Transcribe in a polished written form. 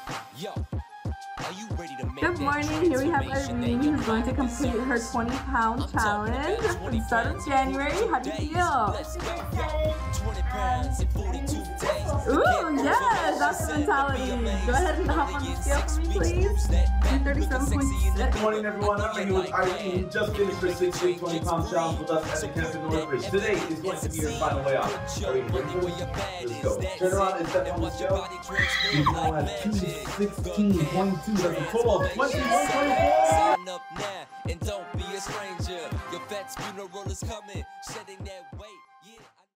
Good morning, here we have Irene who's going to complete her 20-pound challenge at the start of January. How do you feel? Ooh, yes, that's the mentality. Go ahead and hop on the scale for me, please. 37.6. Good morning, everyone. I'm here with Irene, who just finished her 6-day 20-pound challenge with us at the camp in Northridge. Today is going to be your final layout. Irene, ready for it? Let's go. Turn around and step on the scale. We now have 216.2. That's a total of 21.4. Sign up now and don't be a stranger. Your vet's funeral is coming, shedding that weight.